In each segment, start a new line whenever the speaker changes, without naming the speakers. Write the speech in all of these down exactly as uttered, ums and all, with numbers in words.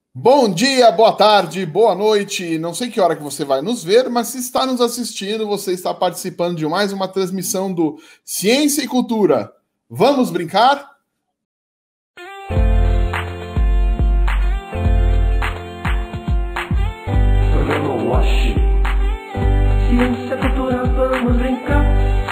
Bom dia, boa tarde, boa noite. Não sei que hora que você vai nos ver, mas se está nos assistindo, você está participando de mais uma transmissão do Ciência e Cultura. Vamos brincar?
Programa Wash. Ciência, cultura, vamos brincar.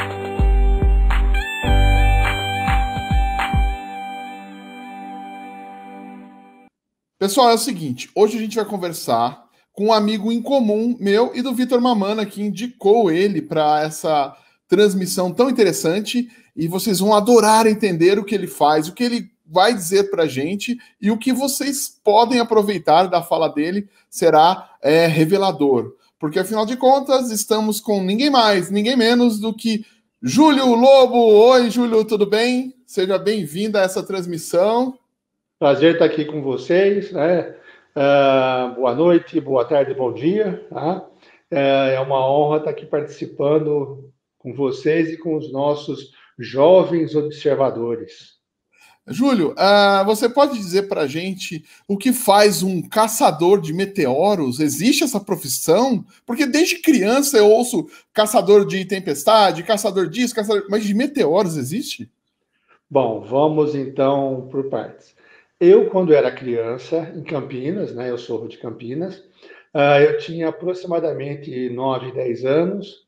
Pessoal, é o seguinte, hoje a gente vai conversar com um amigo em comum meu e do Vitor Mamana, que indicou ele para essa transmissão tão interessante, e vocês vão adorar entender o que ele faz, o que ele vai dizer para a gente, e o que vocês podem aproveitar da fala dele será é, revelador. Porque, afinal de contas, estamos com ninguém mais, ninguém menos do que Júlio Lobo. Oi, Júlio, tudo bem? Seja bem-vindo a essa transmissão.
Prazer estar aqui com vocês, né? Uh, boa noite, boa tarde, bom dia. Tá? Uh, é uma honra estar aqui participando com vocês e com os nossos jovens observadores.
Júlio, uh, você pode dizer para a gente o que faz um caçador de meteoros? Existe essa profissão? Porque desde criança eu ouço caçador de tempestade, caçador disso, caçador... mas de meteoros existe?
Bom, vamos então por partes. Eu, quando era criança, em Campinas, né, eu sou de Campinas, uh, eu tinha aproximadamente nove, dez anos,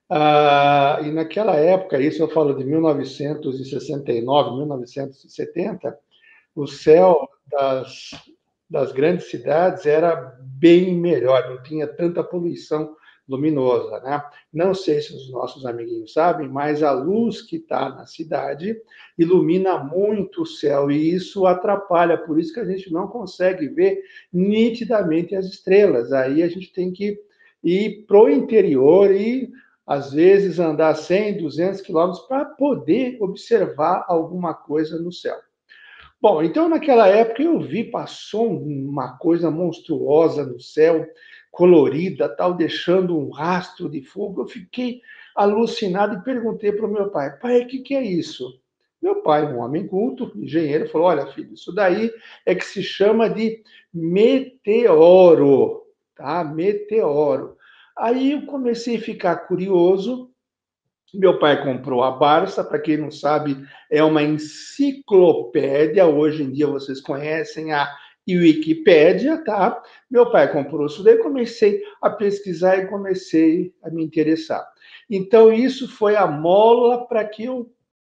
uh, e naquela época, isso eu falo de mil novecentos e sessenta e nove, mil novecentos e setenta, o céu das, das grandes cidades era bem melhor, não tinha tanta poluição luminosa, né? Não sei se os nossos amiguinhos sabem, mas a luz que está na cidade ilumina muito o céu e isso atrapalha, por isso que a gente não consegue ver nitidamente as estrelas. Aí a gente tem que ir para o interior e, às vezes, andar cem, duzentos quilômetros para poder observar alguma coisa no céu. Bom, então naquela época eu vi, passou uma coisa monstruosa no céu, colorida, tal, deixando um rastro de fogo. Eu fiquei alucinado e perguntei para o meu pai: pai, o que, que é isso? Meu pai, um homem culto, engenheiro, falou: olha, filho, isso daí é que se chama de meteoro, tá? Meteoro. Aí eu comecei a ficar curioso. Meu pai comprou a Barça, para quem não sabe, é uma enciclopédia. Hoje em dia vocês conhecem a Wikipédia, tá? Meu pai comprou isso daí, comecei a pesquisar e comecei a me interessar. Então, isso foi a mola para que eu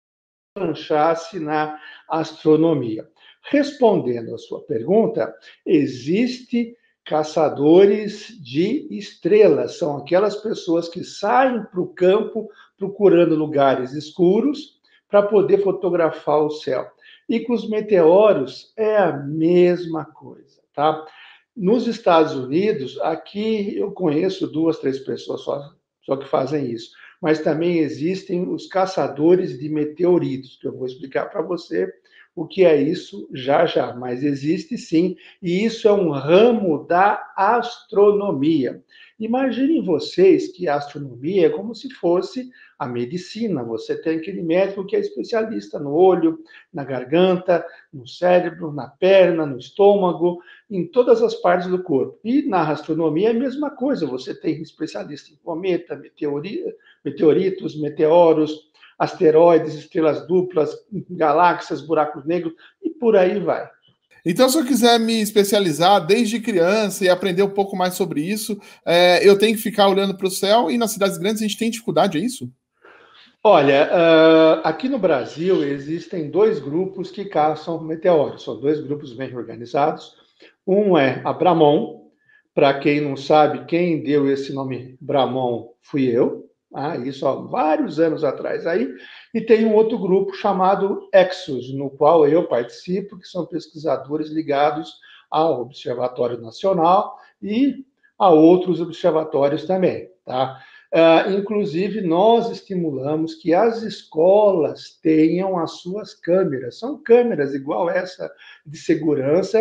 lanchasse na astronomia. Respondendo a sua pergunta, existe caçadores de estrelas, são aquelas pessoas que saem para o campo procurando lugares escuros para poder fotografar o céu. E com os meteoros é a mesma coisa, tá? Nos Estados Unidos, aqui eu conheço duas, três pessoas só, só que fazem isso, mas também existem os caçadores de meteoritos, que eu vou explicar para você o que é isso já já, mas existe sim, e isso é um ramo da astronomia. Imaginem vocês que a astronomia é como se fosse a medicina. Você tem aquele médico que é especialista no olho, na garganta, no cérebro, na perna, no estômago, em todas as partes do corpo. E na astronomia é a mesma coisa. Você tem especialista em cometa, meteori, meteoritos, meteoros, asteroides, estrelas duplas, galáxias, buracos negros e por aí vai.
Então, se eu quiser me especializar desde criança e aprender um pouco mais sobre isso, é, eu tenho que ficar olhando para o céu e nas cidades grandes a gente tem dificuldade, é isso?
Olha, uh, aqui no Brasil existem dois grupos que caçam meteoros, são dois grupos bem organizados. Um é a Bramon, para quem não sabe, quem deu esse nome Bramon fui eu, ah, isso há vários anos atrás aí, e tem um outro grupo chamado Exos, no qual eu participo, que são pesquisadores ligados ao Observatório Nacional e a outros observatórios também, tá? Uh, inclusive, nós estimulamos que as escolas tenham as suas câmeras. São câmeras igual essa de segurança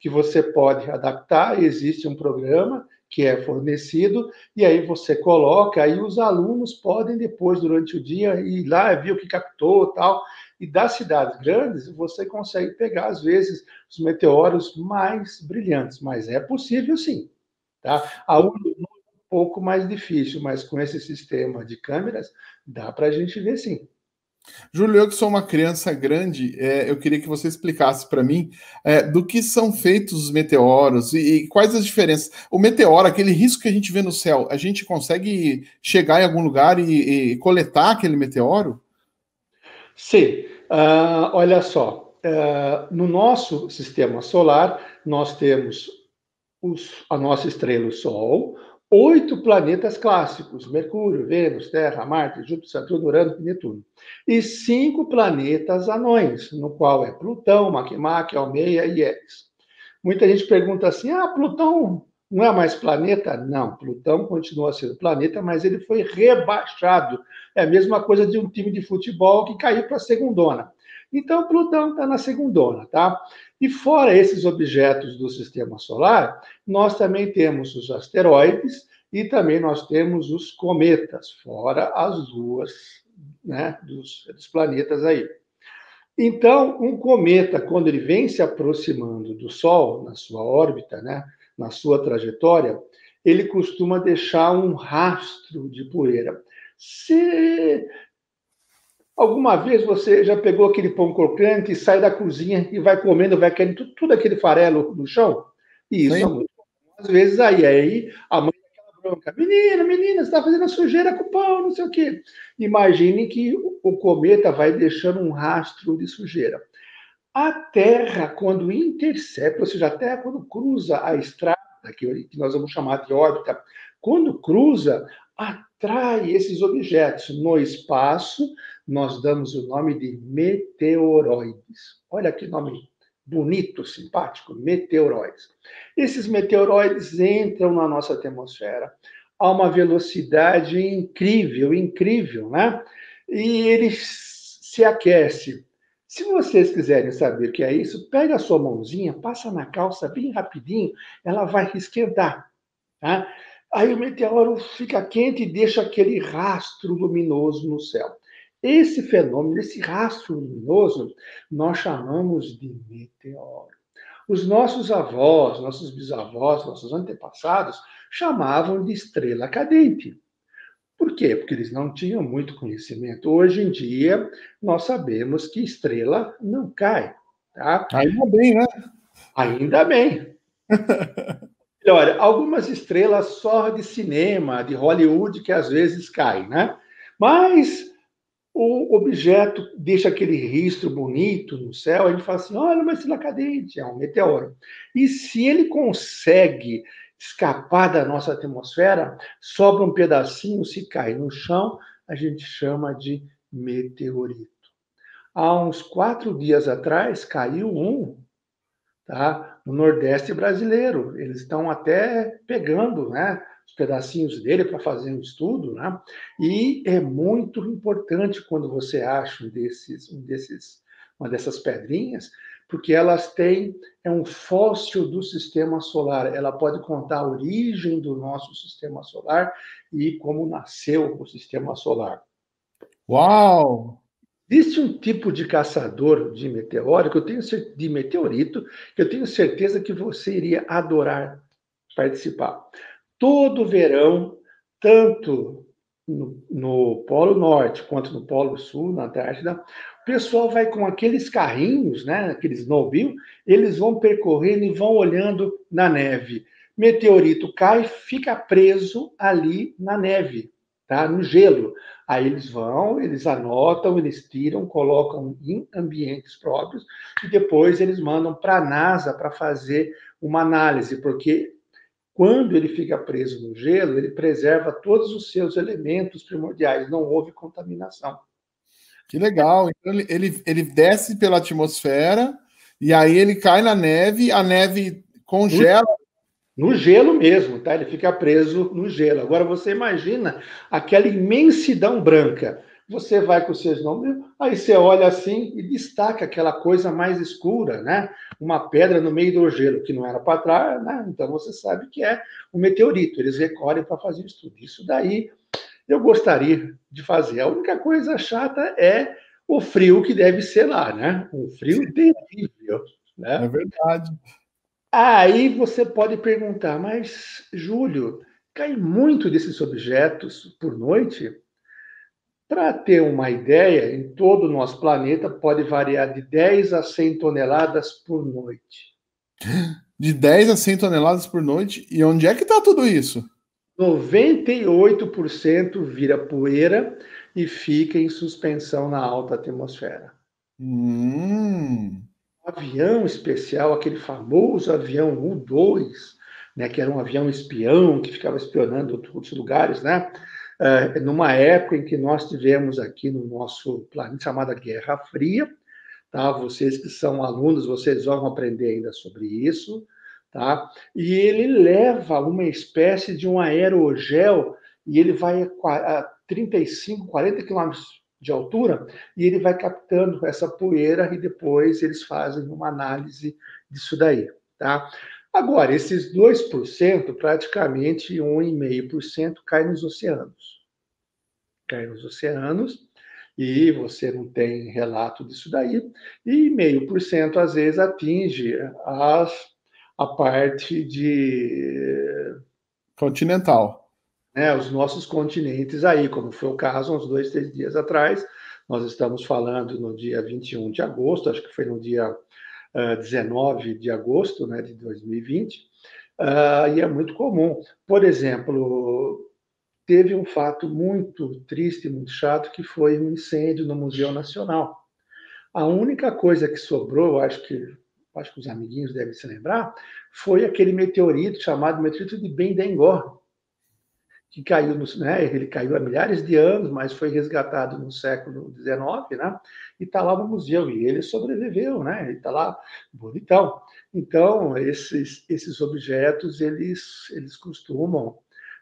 que você pode adaptar, existe um programa que é fornecido, e aí você coloca, aí os alunos podem depois, durante o dia, ir lá, ver o que captou e tal. E das cidades grandes, você consegue pegar, às vezes, os meteoros mais brilhantes, mas é possível sim. Tá? A Urdu é um pouco mais difícil, mas com esse sistema de câmeras, dá para a gente ver sim.
Júlio, eu que sou uma criança grande, é, eu queria que você explicasse para mim é, do que são feitos os meteoros e, e quais as diferenças. O meteoro, aquele risco que a gente vê no céu, a gente consegue chegar em algum lugar e, e coletar aquele meteoro?
Sim, uh, olha só, uh, no nosso sistema solar, nós temos os, a nossa estrela, o Sol, oito planetas clássicos: Mercúrio, Vênus, Terra, Marte, Júpiter, Saturno, Urano e Netuno. E cinco planetas anões, no qual é Plutão, Makemake, Almeia e Eris. Muita gente pergunta assim, ah, Plutão não é mais planeta? Não, Plutão continua sendo planeta, mas ele foi rebaixado. É a mesma coisa de um time de futebol que caiu para a segundona. Então, Plutão está na segundona, tá? E fora esses objetos do sistema solar, nós também temos os asteroides e também nós temos os cometas, fora as luas, né, dos, dos planetas aí. Então, um cometa, quando ele vem se aproximando do Sol, na sua órbita, né, na sua trajetória, ele costuma deixar um rastro de poeira. Se alguma vez você já pegou aquele pão crocante e sai da cozinha e vai comendo, vai querendo tudo, tudo aquele farelo no chão? E isso
Sim.
é muito comum. Às vezes aí, aí a mãe dá aquela bronca, menina, menina, você está fazendo a sujeira com o pão, não sei o quê. Imagine que o cometa vai deixando um rastro de sujeira. A Terra, quando intercepta, ou seja, a Terra, quando cruza a estrada, que nós vamos chamar de órbita, quando cruza, atrai esses objetos no espaço, nós damos o nome de meteoroides. Olha que nome bonito, simpático, meteoroides. Esses meteoroides entram na nossa atmosfera a uma velocidade incrível, incrível, né? E eles se aquecem. Se vocês quiserem saber o que é isso, pega a sua mãozinha, passa na calça bem rapidinho, ela vai esquentar, tá? Aí o meteoro fica quente e deixa aquele rastro luminoso no céu. Esse fenômeno, esse rastro luminoso, nós chamamos de meteoro. Os nossos avós, nossos bisavós, nossos antepassados chamavam de estrela cadente. Por quê? Porque eles não tinham muito conhecimento. Hoje em dia, nós sabemos que estrela não cai, tá?
Ainda bem, né?
Ainda bem. Olha, algumas estrelas só de cinema, de Hollywood, que às vezes caem, né? Mas o objeto deixa aquele rastro bonito no céu, a gente fala assim, olha, uma estrela cadente, é um meteoro. E se ele consegue escapar da nossa atmosfera, sobra um pedacinho, se cai no chão, a gente chama de meteorito. Há uns quatro dias atrás, caiu um, tá, no Nordeste brasileiro. Eles estão até pegando, né, os pedacinhos dele para fazer um estudo, né? E é muito importante quando você acha um desses, um desses, uma dessas pedrinhas, porque elas têm, é um fóssil do sistema solar. Ela pode contar a origem do nosso sistema solar e como nasceu o sistema solar.
Uau!
Existe um tipo de caçador de meteoro, que eu tenho de meteorito, que eu tenho certeza que você iria adorar participar. Todo verão, tanto no, no Polo Norte quanto no Polo Sul, na Antártida, o pessoal vai com aqueles carrinhos, né, aqueles snowmobile, eles vão percorrendo e vão olhando na neve. Meteorito cai, fica preso ali na neve, tá? No gelo. Aí eles vão, eles anotam, eles tiram, colocam em ambientes próprios e depois eles mandam para a NASA para fazer uma análise, porque quando ele fica preso no gelo, ele preserva todos os seus elementos primordiais, não houve contaminação.
Que legal. Então ele, ele, ele desce pela atmosfera e aí ele cai na neve, a neve congela.
No, no gelo mesmo, tá? Ele fica preso no gelo. Agora você imagina aquela imensidão branca. você vai com os seus nomes, aí você olha assim e destaca aquela coisa mais escura, né? Uma pedra no meio do gelo, que não era para trás, né? Então você sabe que é um meteorito, eles recolhem para fazer o estudo. Isso daí eu gostaria de fazer. A única coisa chata é o frio que deve ser lá, né? Um frio terrível,
É
né?
verdade.
Aí você pode perguntar, mas, Júlio, cai muito desses objetos por noite? Para ter uma ideia, em todo o nosso planeta pode variar de dez a cem toneladas por noite.
De dez a cem toneladas por noite. E onde é que está tudo isso?
noventa e oito por cento vira poeira e fica em suspensão na alta atmosfera.
Hum.
Um avião especial, aquele famoso avião U dois, né, que era um avião espião que ficava espionando outros lugares, né? Uh, numa época em que nós tivemos aqui no nosso planeta chamada Guerra Fria, tá? Vocês que são alunos, vocês vão aprender ainda sobre isso, tá? E ele leva uma espécie de um aerogel e ele vai a trinta e cinco, quarenta quilômetros de altura e ele vai captando essa poeira e depois eles fazem uma análise disso daí, tá? Agora, esses dois por cento, praticamente um vírgula cinco por cento cai nos oceanos. Cai nos oceanos e você não tem relato disso daí. E zero vírgula cinco por cento, às vezes, atinge as, a parte de...
Continental.
Né, os nossos continentes aí, como foi o caso uns dois, três dias atrás. Nós estamos falando no dia vinte e um de agosto, acho que foi no dia Uh, dezenove de agosto, né, de dois mil e vinte, uh, e é muito comum. Por exemplo, teve um fato muito triste, muito chato, que foi um incêndio no Museu Nacional. A única coisa que sobrou, acho que, acho que os amiguinhos devem se lembrar, foi aquele meteorito chamado meteorito de Bendengo, que caiu, no, né, ele caiu há milhares de anos, mas foi resgatado no século dezenove, né, e está lá no museu, e ele sobreviveu, né, ele está lá bonitão. Então, esses, esses objetos, eles, eles costumam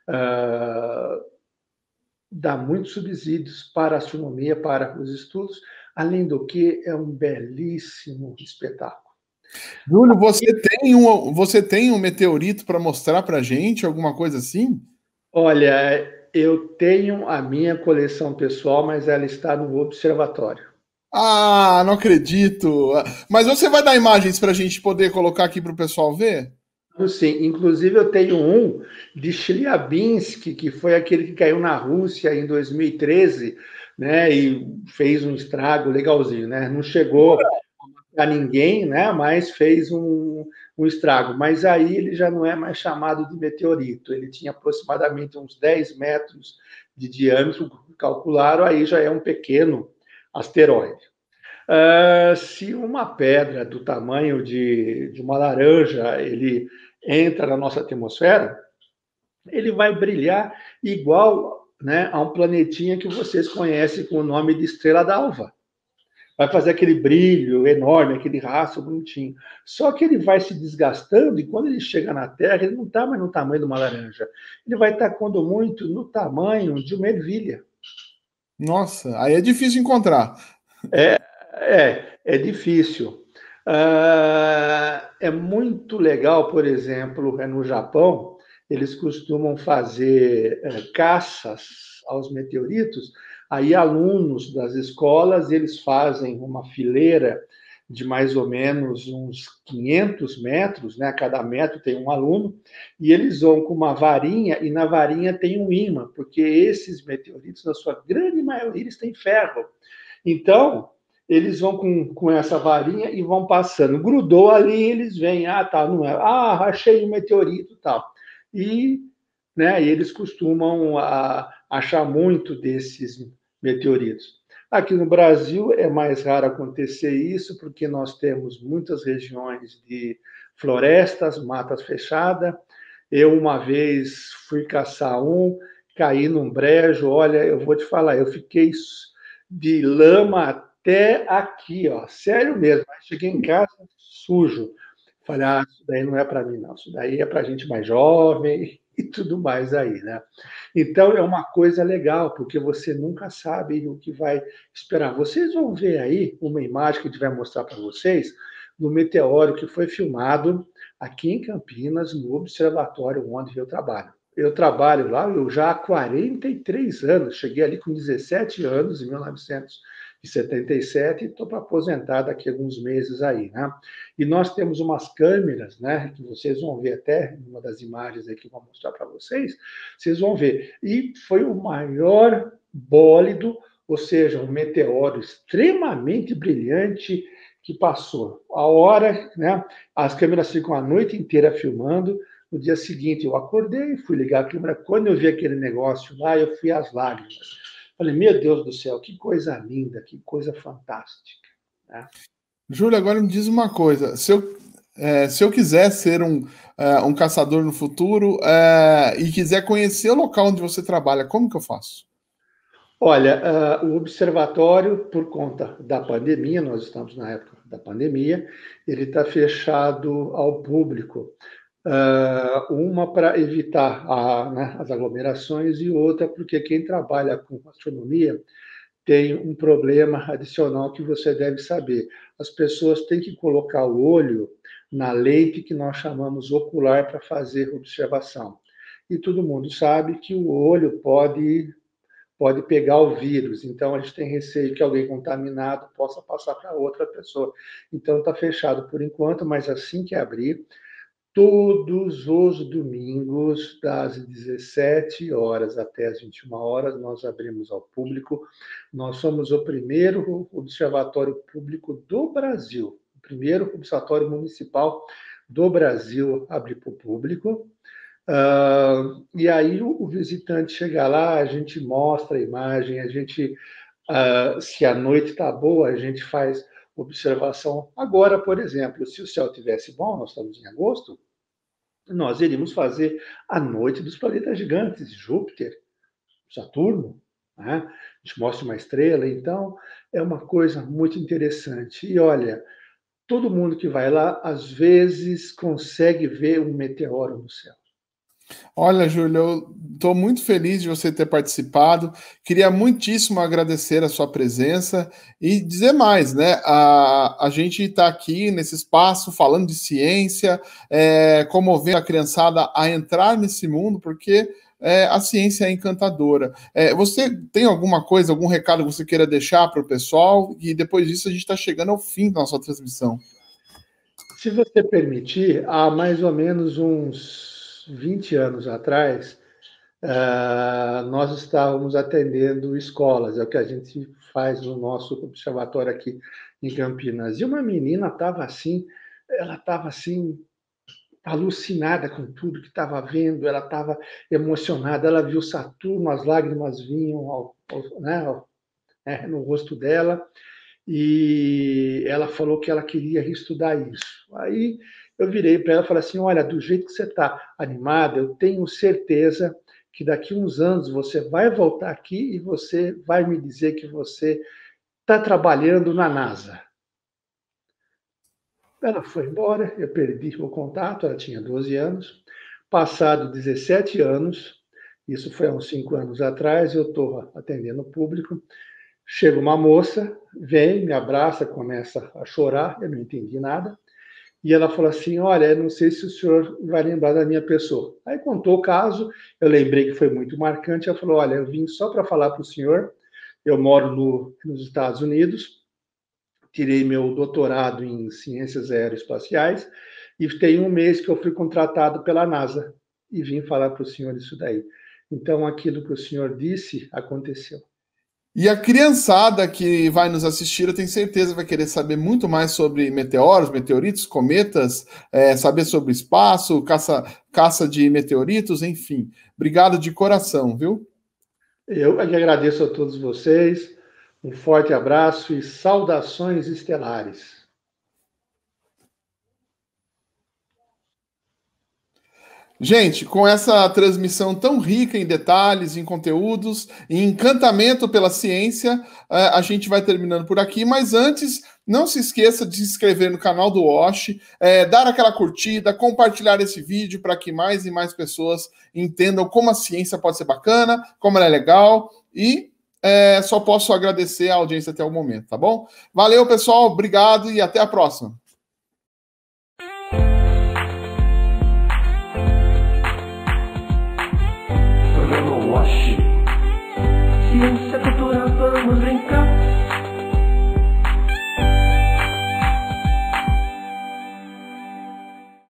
uh, dar muitos subsídios para a astronomia, para os estudos, além do que é um belíssimo espetáculo.
Júlio, você tem um, você tem um meteorito para mostrar para a gente, alguma coisa assim?
Olha, eu tenho a minha coleção pessoal, mas ela está no observatório.
Ah, não acredito! Mas você vai dar imagens para a gente poder colocar aqui para o pessoal ver?
Sim, inclusive eu tenho um de Chelyabinsk, que foi aquele que caiu na Rússia em dois mil e treze, né, e fez um estrago legalzinho, né? Não chegou a ninguém, né, mas fez um, um estrago. Mas aí ele já não é mais chamado de meteorito, ele tinha aproximadamente uns dez metros de diâmetro, calcularam, aí já é um pequeno asteroide. Uh, se uma pedra do tamanho de, de uma laranja ele entra na nossa atmosfera, ele vai brilhar igual, né, a um planetinha que vocês conhecem com o nome de estrela d'alva. Vai fazer aquele brilho enorme, aquele rastro bonitinho. Só que ele vai se desgastando e quando ele chega na Terra, ele não está mais no tamanho de uma laranja. Ele vai estar, quando muito, no tamanho de uma ervilha.
Nossa, aí é difícil encontrar.
É, é, é difícil. Uh, é muito legal, por exemplo, no Japão, eles costumam fazer uh, caças aos meteoritos. Aí alunos das escolas, eles fazem uma fileira de mais ou menos uns quinhentos metros, né? Cada metro tem um aluno, e eles vão com uma varinha, e na varinha tem um ímã, porque esses meteoritos, na sua grande maioria, eles têm ferro. Então, eles vão com, com essa varinha e vão passando. Grudou ali, eles vêm, ah, tá, não é, ah, achei um meteorito e tal. E, né, eles costumam a, achar muito desses meteoritos. Aqui no Brasil é mais raro acontecer isso, porque nós temos muitas regiões de florestas, matas fechadas. Eu, uma vez, fui caçar um, caí num brejo, olha, eu vou te falar, eu fiquei de lama até aqui, ó, sério mesmo. Cheguei em casa sujo. Falei, ah, isso daí não é para mim, não. Isso daí é para gente mais jovem e tudo mais aí, né? Então, é uma coisa legal, porque você nunca sabe o que vai esperar. Vocês vão ver aí uma imagem que a gente vai mostrar para vocês do meteoro que foi filmado aqui em Campinas, no observatório onde eu trabalho. Eu trabalho lá eu já há quarenta e três anos, cheguei ali com dezessete anos, em mil novecentos e setenta e sete, e estou para aposentar daqui a alguns meses aí, né? E nós temos umas câmeras, né, que vocês vão ver até em uma das imagens aí que eu vou mostrar para vocês, vocês vão ver. E foi o maior bólido, ou seja, um meteoro extremamente brilhante que passou. A hora, né, as câmeras ficam a noite inteira filmando. No dia seguinte eu acordei, fui ligar a câmera. Quando eu vi aquele negócio lá, eu fui às lágrimas. Falei, meu Deus do céu, que coisa linda, que coisa fantástica, né?
Júlio, agora me diz uma coisa. Se eu, é, se eu quiser ser um, é, um caçador no futuro é, e quiser conhecer o local onde você trabalha, como que eu faço?
Olha, uh, o observatório, por conta da pandemia, nós estamos na época da pandemia, ele está fechado ao público. Uh, uma para evitar a, né, as aglomerações e outra porque quem trabalha com astronomia tem um problema adicional que você deve saber. As pessoas têm que colocar o olho na lente que nós chamamos ocular para fazer observação. E todo mundo sabe que o olho pode, pode pegar o vírus. Então, a gente tem receio que alguém contaminado possa passar para outra pessoa. Então, está fechado por enquanto, mas assim que abrir, todos os domingos, das dezessete horas até as vinte e uma horas, nós abrimos ao público. Nós somos o primeiro observatório público do Brasil, o primeiro observatório municipal do Brasil a abrir para o público. Uh, e aí o, o visitante chega lá, a gente mostra a imagem, a gente, uh, se a noite está boa, a gente faz observação. Agora, por exemplo, se o céu tivesse bom, nós estamos em agosto, nós iríamos fazer a noite dos planetas gigantes, Júpiter, Saturno, né? A gente mostra uma estrela, então é uma coisa muito interessante. E olha, todo mundo que vai lá, às vezes, consegue ver um meteoro no céu.
Olha, Júlio, eu estou muito feliz de você ter participado. Queria muitíssimo agradecer a sua presença e dizer mais, né? A, a gente está aqui nesse espaço falando de ciência, é, comovendo a criançada a entrar nesse mundo, porque é, a ciência é encantadora. É, você tem alguma coisa, algum recado que você queira deixar para o pessoal? E depois disso a gente está chegando ao fim da nossa transmissão.
Se você permitir, há mais ou menos uns vinte anos atrás, uh, nós estávamos atendendo escolas, é o que a gente faz no nosso observatório aqui em Campinas. E uma menina estava assim, ela estava assim, alucinada com tudo que estava vendo, ela estava emocionada, ela viu Saturno, as lágrimas vinham ao, ao, né, ao, né, no rosto dela, e ela falou que ela queria estudar isso. Aí eu virei para ela e falei assim, olha, do jeito que você está animada, eu tenho certeza que daqui a uns anos você vai voltar aqui e você vai me dizer que você está trabalhando na NASA. Ela foi embora, eu perdi o contato, ela tinha doze anos. Passado dezessete anos, isso foi há uns cinco anos atrás, eu estou atendendo o público, chega uma moça, vem, me abraça, começa a chorar, eu não entendi nada, e ela falou assim, olha, eu não sei se o senhor vai lembrar da minha pessoa. Aí contou o caso, eu lembrei que foi muito marcante, ela falou, olha, eu vim só para falar para o senhor, eu moro no, nos Estados Unidos, tirei meu doutorado em ciências aeroespaciais, e tem um mês que eu fui contratado pela NASA, e vim falar para o senhor isso daí. Então, aquilo que o senhor disse, aconteceu.
E a criançada que vai nos assistir, eu tenho certeza, vai querer saber muito mais sobre meteoros, meteoritos, cometas, é, saber sobre espaço, caça, caça de meteoritos, enfim. Obrigado de coração, viu?
Eu que agradeço a todos vocês, um forte abraço e saudações estelares.
Gente, com essa transmissão tão rica em detalhes, em conteúdos, em encantamento pela ciência, a gente vai terminando por aqui. Mas antes, não se esqueça de se inscrever no canal do Wash, é, dar aquela curtida, compartilhar esse vídeo para que mais e mais pessoas entendam como a ciência pode ser bacana, como ela é legal. E é, só posso agradecer a audiência até o momento, tá bom? Valeu, pessoal, obrigado e até a próxima.
Ciência, cultura, vamos brincar.